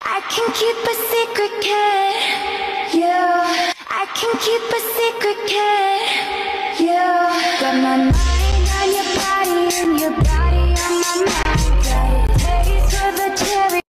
I can keep a secret, kid. Yeah, I can keep a secret, kid. Yeah, got my mind